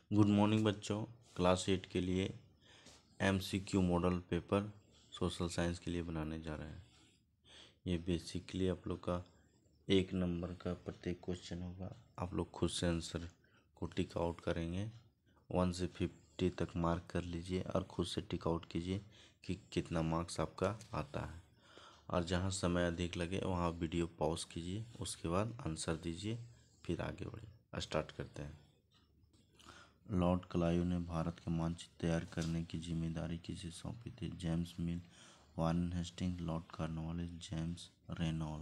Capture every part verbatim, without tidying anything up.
Good morning बच्चों। Class eight के लिए MCQ model paper social science के लिए बनाने जा रहे हैं। ये बेसिकली आप लोग का एक नंबर का प्रत्येक क्वेश्चन होगा। आप लोग खुद से आंसर को टिक आउट करेंगे। वन से फिफ्टी तक मार्क कर लीजिए और खुद से टिक आउट कीजिए कि कितना मार्क्स आपका आता है। और जहाँ समय अधिक लगे वहाँ वीडियो पॉज कीजिए, उसके बाद आंसर दीजिए, फिर आगे बढ़िए। स्टार्ट करते हैं। लॉर्ड क्लाइव ने भारत का मानचित्र तैयार करने की जिम्मेदारी किसे सौंपी थी? James Mill, Warren Hastings, Lord Cornwallis, James Reynold.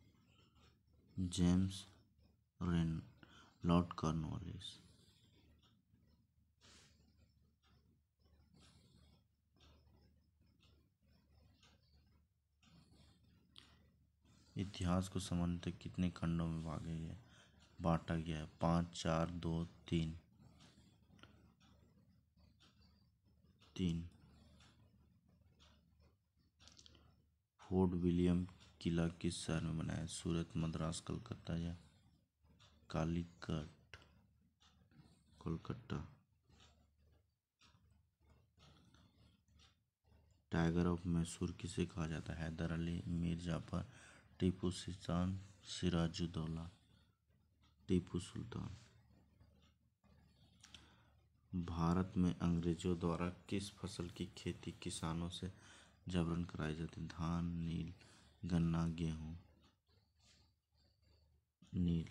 James Ren Lord Cornwallis. इतिहास को सामान्यतः कितने खंडों में बांटा गया बांटा गया है? पाँच, चार, दो, तीन। तीन। फोर्ट विलियम किला किस शहर में बना है? सूरत, मद्रास, कलकत्ता या कालीकट? कोलकाता। टाइगर ऑफ मैसूर किसे कहा जाता है? हैदर अली, मीर जाफर, टीपू सुल्तान, सिराजुद्दौला। टीपू सुल्तान। भारत में अंग्रेजों द्वारा किस फसल की खेती किसानों से जबरन कराई जाती? धान, नील, गन्ना, गेहूं। नील।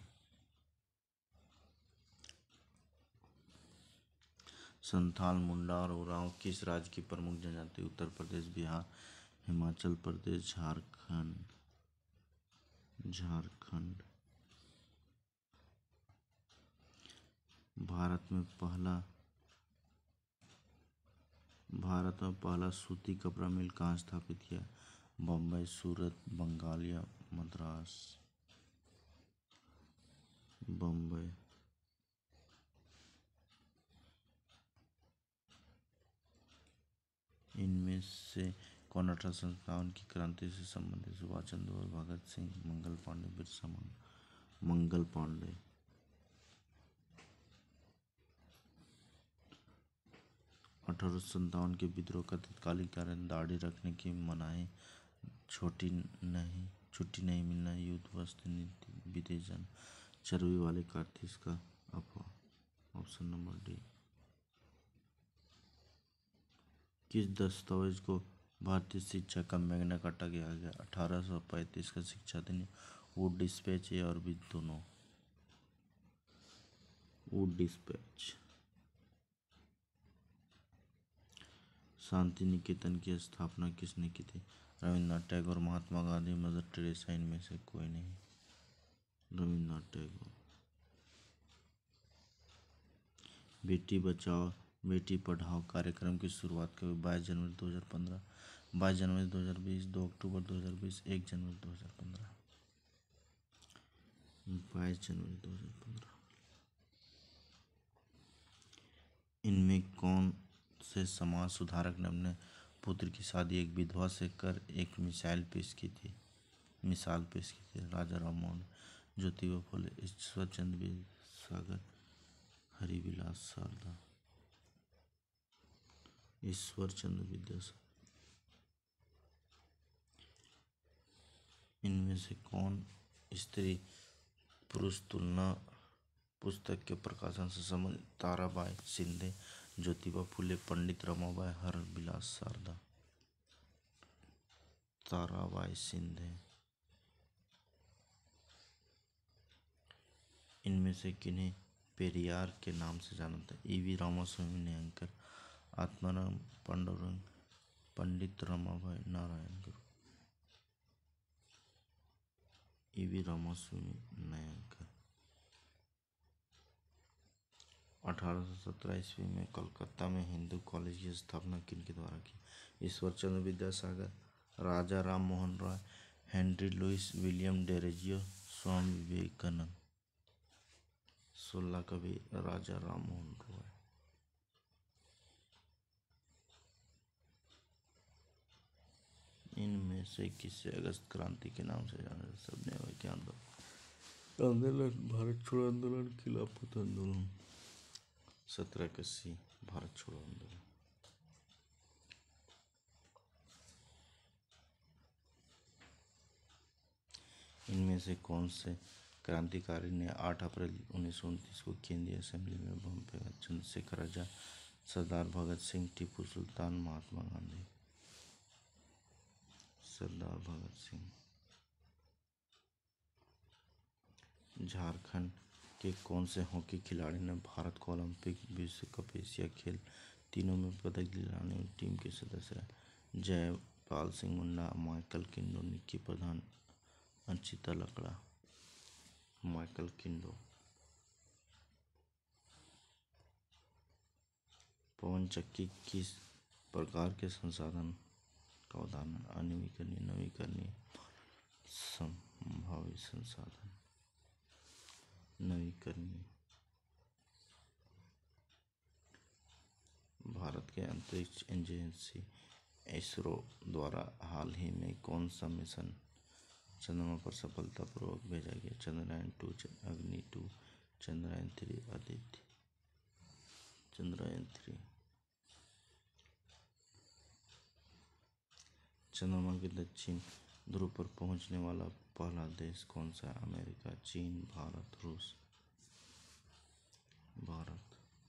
संथाल, मुंडा और उरांव किस राज्य की प्रमुख जनजाति? उत्तर प्रदेश, बिहार, हिमाचल प्रदेश, झारखंड। झारखंड। भारत में पहला भारत में पहला सूती कपड़ा मिल कहाँ स्थापित किया? बम्बई, सूरत, बंगाल या मद्रास? बम्बई। इनमें से कौन अठारह सौ सत्तावन की क्रांति से संबंधित? सुभाष चंद्र बोस, भगत सिंह, मंगल पांडे, बिरसा मुंडा। मंगल पांडे। अठारह सौ सत्तावन के विद्रोह का तत्कालीन कारण दाढ़ी रखने की मनाही, छोटी नहीं छुट्टी नहीं मिलना, युद्ध, वस्ती नीति, विदेश जाना, चर्बी वाले कारतूस का अफवाह। Option number D. किस दस्तावेज को भारतीय शिक्षा का मैग्ना कार्टा कहा गया? अठारह सौ पैंतीस का शिक्षा अधिनियम, वुड डिस्पैच या और भी दोनों? Wood dispatch. शांति निकेतन की स्थापना किसने की थी? रविन्द्रनाथ टैगोर, महात्मा गांधी, मदर टेरेसा, इनमें से कोई नहीं। रविन्द्रनाथ टैगोर। बेटी बचाओ बेटी पढ़ाओ कार्यक्रम की शुरुआत कब? बाईस जनवरी दो हज़ार पंद्रह, बाईस जनवरी दो हज़ार बीस, दो अक्टूबर दो हज़ार बीस, एक जनवरी दो हज़ार पंद्रह। बाईस जनवरी दो हज़ार पंद्रह। इनमें कौन से समाज सुधारक ने अपने पुत्र की शादी एक विधवा से कर एक मिसाइल पेश की थी मिसाल पेश की थी? राजा राम मोहन, ज्योतिबा फुले, ईश्वर चंद्र विद्यासागर, हरिविलास शारदा। ईश्वर चंद्र विद्यासागर। इनमें से कौन स्त्री पुरुष तुलना पुस्तक के प्रकाशन से संबंधित? ताराबाई शिंदे, ज्योतिबा फुले, पंडित रमाबाई, हरविलास शारदा। ताराबाई शिंदे। इनमें से किन्हें पेरियार के नाम से जाना था? ईवी रामास्वामी, नेयंकर, आत्माराम पांडुरंग, पंडित रमाबाई, नारायण गुरु। ईवी रामास्वामी, नेयंकर। अठारह सौ सत्रह ईस्वी में कलकत्ता में हिंदू कॉलेज की स्थापना किनके द्वारा की? Ishwar Chandra Vidyasagar, Raja Ram Mohan Roy, Henry Louis, William Derozio, Swami Vivekananda. सोलह कवि राजा राम मोहन रॉय। इनमें से किसे अगस्त क्रांति के नाम से जाना जाता? सबने वही आंदोलन आंदोलन भारत छोड़ो आंदोलन, खिलाफत आंदोलन। सत्रह का सी, भारत छोड़ो आंदोलन। इनमें से कौन से क्रांतिकारी ने आठ अप्रैल उन्नीस सौ उनतीस को केंद्रीय असेंबली में बम फेंका? चंद्रशेखर आजाद, सरदार भगत सिंह, टीपू सुल्तान, महात्मा गांधी। सरदार भगत सिंह। झारखंड के कौन से हॉकी खिलाड़ी ने भारत को ओलंपिक, विश्व कप, एशिया खेल तीनों में पदक दिलाने में टीम के सदस्य रहे? जयपाल सिंह मुंडा, माइकल किंडो, निक्की प्रधान, अंशिता लकड़ा। माइकल किंडो। पवन चक्की किस प्रकार के संसाधन का उदाहरण? अनवीकरणीय, नवीकरणीय, संभावित संसाधन। नवीकरणीय। भारत के अंतरिक्ष एजेंसी इसरो द्वारा हाल ही में कौन सा मिशन चंद्रमा पर सफलतापूर्वक भेजा गया? Chandrayaan two, Agni two, Chandrayaan three, Aditya. Chandrayaan three. चंद्रमा के दक्षिण ध्रुव पर पहुंचने वाला पहला देश कौन सा है? अमेरिका, चीन, भारत, रूस। भारत।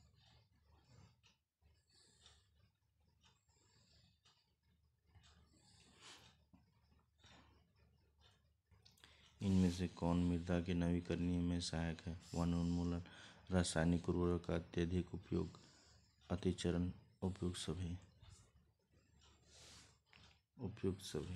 इनमें से कौन मृदा के नवीकरणीय में सहायक है? वन उन्मूलन, रासायनिक उर्वरक का अत्यधिक उपयोग, अतिचरण, उपयुक्त सभी। उपयुक्त सभी।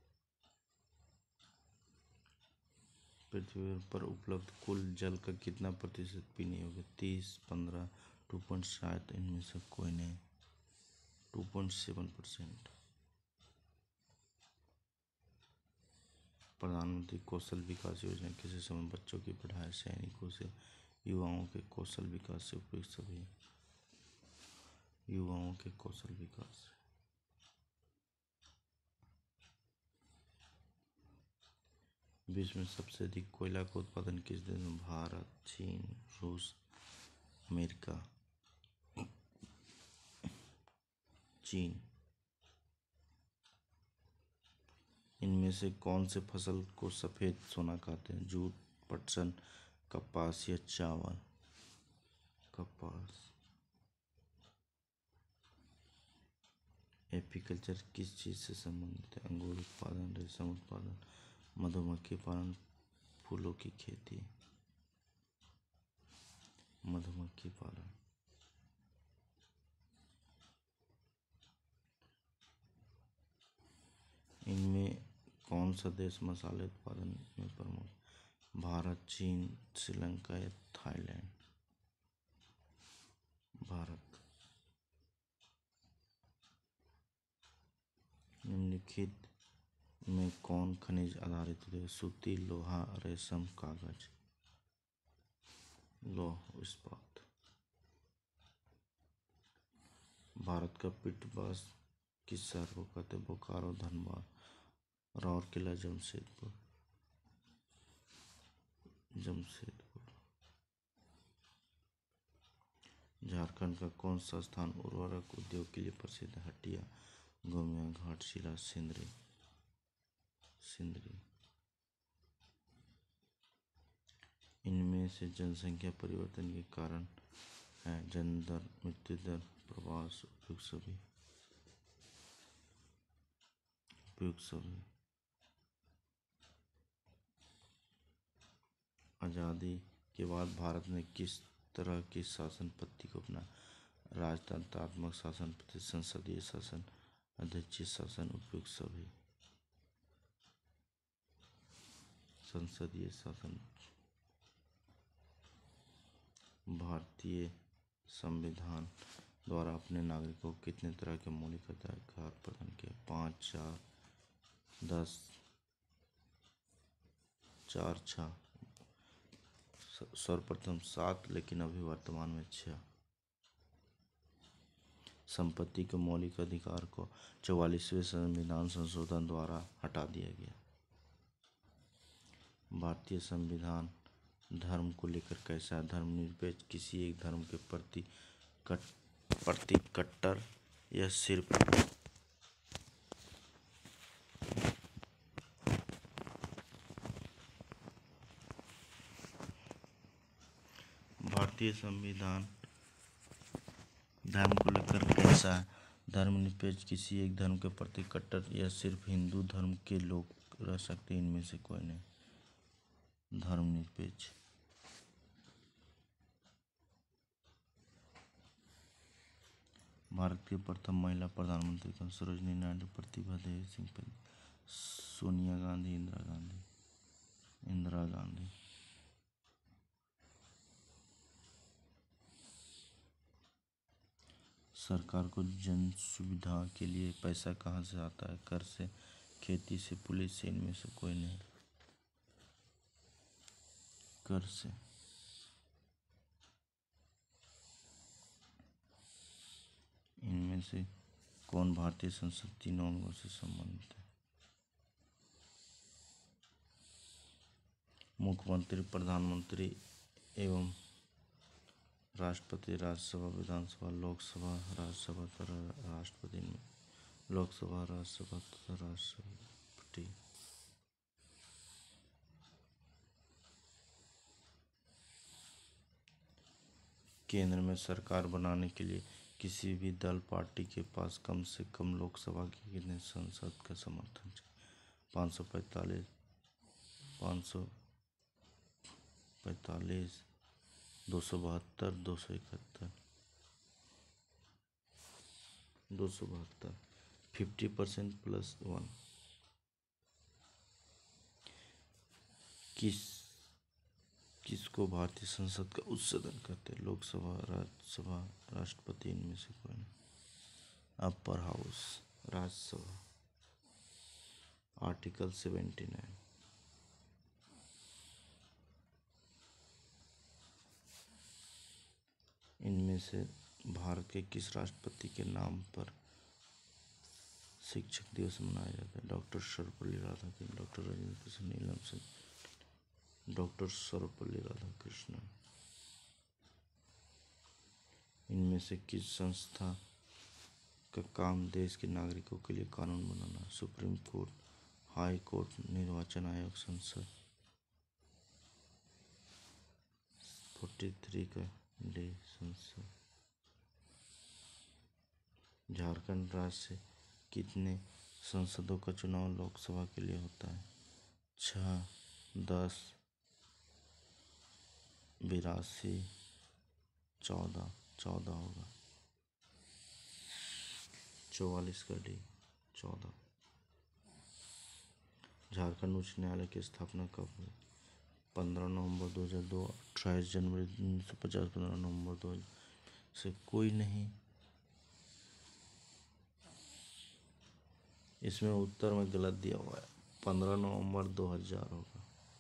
पृथ्वी पर उपलब्ध कुल जल का कितना प्रतिशत पीने योग्य? तीस, पंद्रह, टू पॉइंट सात। इनमें से कोई नहीं। Two point seven percent. प्रधानमंत्री कौशल विकास योजना किसे समय बच्चों की पढ़ाई, सैनिकों से युवाओं के कौशल विकास से? उपयुक्त सभी। युवाओं के कौशल विकास। विश्व में सबसे अधिक कोयला का उत्पादन किस देश में? भारत, चीन, रूस, अमेरिका। चीन। इनमें से कौन से फसल को सफेद सोना कहते हैं? जूट, पटसन, कपास या चावल? कपास। एपीकल्चर किस चीज से संबंधित है? अंगूर उत्पादन, रेशम उत्पादन, मधुमक्खी पालन, फूलों की खेती। मधुमक्खी पालन। इनमें कौन सा देश मसाले उत्पादन में प्रमुख? भारत, चीन, श्रीलंका या थाईलैंड? भारत। निम्नलिखित में कौन खनिज आधारित उद्योग? सूती, लोहा, रेशम, कागज। लौह इस्पात। भारत का पिटवास किस शहर को कहते हैं? बोकारो, धनबाद, राउरकेला, जमशेदपुर। जमशेदपुर। झारखंड का कौन सा स्थान उर्वरक उद्योग के लिए प्रसिद्ध है? हटिया, गोमिया, घाटशिला, सिंदरी। सिंदरी। इनमें से जनसंख्या परिवर्तन के कारण है? जन्म दर, मृत्यु दर, प्रवास। उपयुक्त सभी। उपयुक्त सभी। आजादी के बाद भारत ने किस तरह की शासन पद्धति को अपनाया? राजतंत्रात्मक शासन पद्धति, संसदीय शासन, अध्यक्षीय शासन। उपयुक्त सभी। संसदीय शासन। भारतीय संविधान द्वारा अपने नागरिकों को कितने तरह के मौलिक अधिकार प्रदान किए? पाँच, चार, दस, चार, छः। सर्वप्रथम सात, लेकिन अभी वर्तमान में छः। संपत्ति के मौलिक अधिकार को चौवालीसवें संविधान संशोधन द्वारा हटा दिया गया। भारतीय संविधान धर्म को लेकर कैसा है? धर्मनिरपेक्ष, किसी एक धर्म के प्रति कट प्रति कट्टर या सिर्फ भारतीय संविधान धर्म को लेकर कैसा है? धर्मनिरपेक्ष, किसी एक धर्म के प्रति कट्टर या सिर्फ हिंदू धर्म के लोग रह सकते हैं, इनमें से कोई नहीं। धर्मनिरपेक्ष। भारत की प्रथम महिला प्रधानमंत्री कौन? सरोजिनी नायडू, प्रतिभा देवी सिंह, सोनिया गांधी, इंदिरा गांधी। इंदिरा गांधी। सरकार को जन सुविधा के लिए पैसा कहाँ से आता है? कर से, खेती से, पुलिस से, इनमें से कोई नहीं। कर से। इनमें से कौन भारतीय संसद तीनों अंगों से संबंधित है? मुख्यमंत्री, प्रधानमंत्री एवं राष्ट्रपति। राज्यसभा, विधानसभा, लोकसभा, राज्यसभा तथा राष्ट्रपति में लोकसभा, राज्यसभा तथा राष्ट्रपति। केंद्र में सरकार बनाने के लिए किसी भी दल पार्टी के पास कम से कम लोकसभा की कितने सांसद का समर्थन चाहिए? पाँच सौ पैंतालीस, पाँच सौ पैंतालीस, दो सौ बहत्तर, दो सौ इकहत्तर, दो सौ बहत्तर। Fifty percent plus one. किस किसको भारतीय संसद का उच्च सदन कहते हैं? लोकसभा, राज्यसभा, राष्ट्रपति, इनमें से कोई नहीं। Upper house, Rajya Sabha. Article seventy nine. इनमें से भारत के किस राष्ट्रपति के नाम पर शिक्षक दिवस मनाया जाता है? Doctor Sarvepalli Radhakrishnan, doctor Rajendra Prasad, Neelam Singh, doctor Sarvepalli Radhakrishnan. इनमें से किस संस्था का काम देश के नागरिकों के लिए कानून बनाना? सुप्रीम कोर्ट, हाई कोर्ट, निर्वाचन आयोग, संसद। फोर्टी थ्री का डे, संसद। झारखंड राज्य से कितने सांसदों का चुनाव लोकसभा के लिए होता है? छः, दस, बिरासी, चौदह। चौदह होगा। चौवालीस का डी, चौदह। झारखंड उच्च न्यायालय की स्थापना कब हुई? पंद्रह नवंबर दो हज़ार दो, अट्ठाईस जनवरी उन्नीस सौ पचास, पंद्रह नवंबर दो हज़ार से कोई नहीं। इसमें उत्तर में गलत दिया हुआ है, पंद्रह नवंबर दो हज़ार होगा।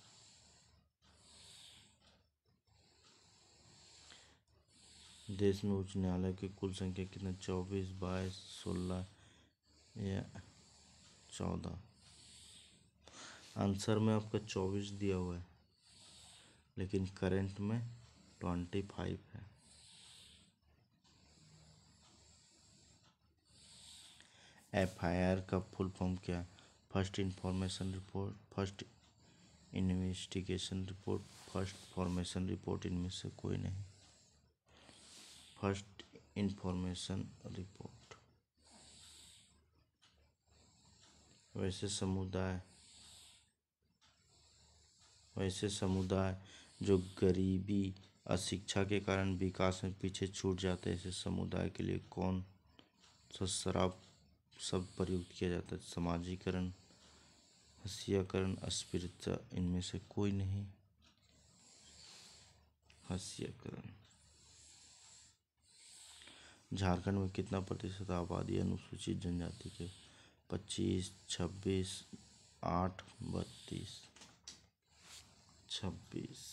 देश में उच्च न्यायालय की कुल संख्या कितनी? चौबीस, बाईस, सोलह या चौदह? आंसर में आपका चौबीस दिया हुआ है, लेकिन करंट में ट्वेंटी फाइव है। एफ आई आर का फुल फॉर्म क्या है? First information report, first investigation report, first formation report, इनमें से कोई नहीं। First information report. वैसे समुदाय वैसे समुदाय जो गरीबी, अशिक्षा के कारण विकास में पीछे छूट जाते हैं, ऐसे समुदाय के लिए कौन सा शराब शब्द प्रयुक्त किया जाता है? समाजीकरण, हस्यीकरण, अस्पृश्यता, इनमें से कोई नहीं। हस्यीकरण। झारखंड में कितना प्रतिशत आबादी अनुसूचित जनजाति के? पच्चीस, छब्बीस, आठ, बत्तीस, छब्बीस।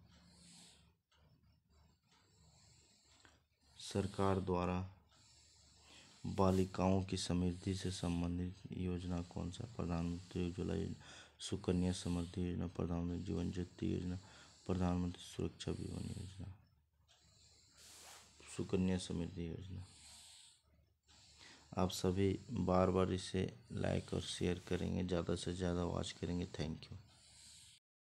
सरकार द्वारा बालिकाओं की समृद्धि से संबंधित योजना कौन सा? प्रधानमंत्री उज्ज्वला योजना, सुकन्या समृद्धि योजना, प्रधानमंत्री जीवन ज्योति योजना, प्रधानमंत्री सुरक्षा बीमा योजना, सुकन्या समृद्धि योजना। आप सभी बार बार इसे लाइक और शेयर करेंगे, ज़्यादा से ज़्यादा वॉच करेंगे। Thank you.